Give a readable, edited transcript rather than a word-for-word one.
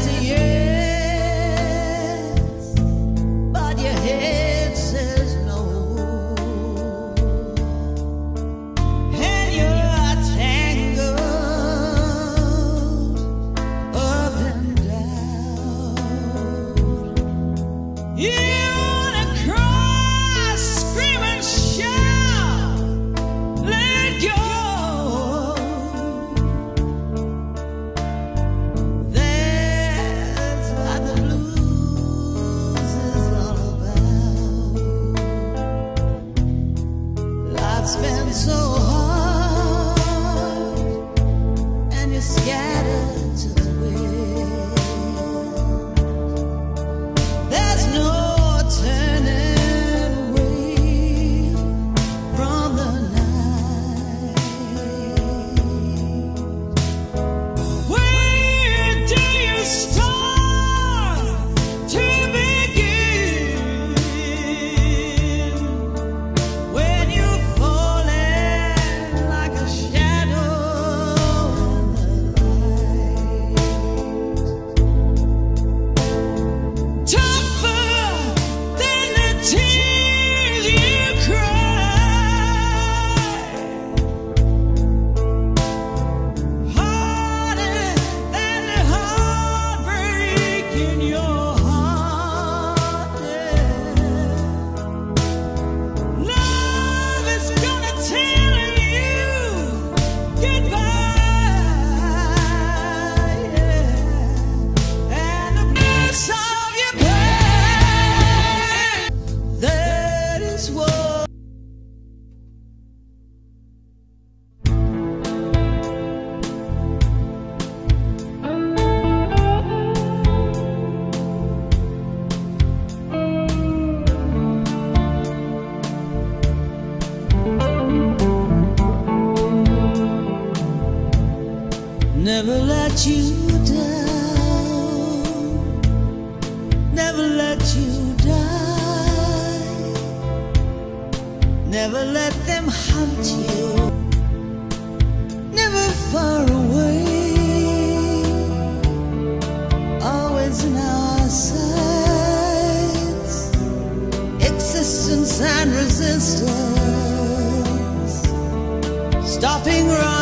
says yes, but your head says no, and you're tangled up and down. You wanna cry, scream and shout, let go. That's what the blues is all about. Life's been so hard, and you're scattered to the wind. There's no turning away from the night. Where do you start to begin when you're falling like a shadow in the light? Tougher than the tears you cry, harder than the heartbreak in your heart. Love is gonna tell you goodbye, and the price of your pain, that is what. Never let you down, never let you die, never let them hunt you, never far away, always in our sights, existence and resistance, stopping right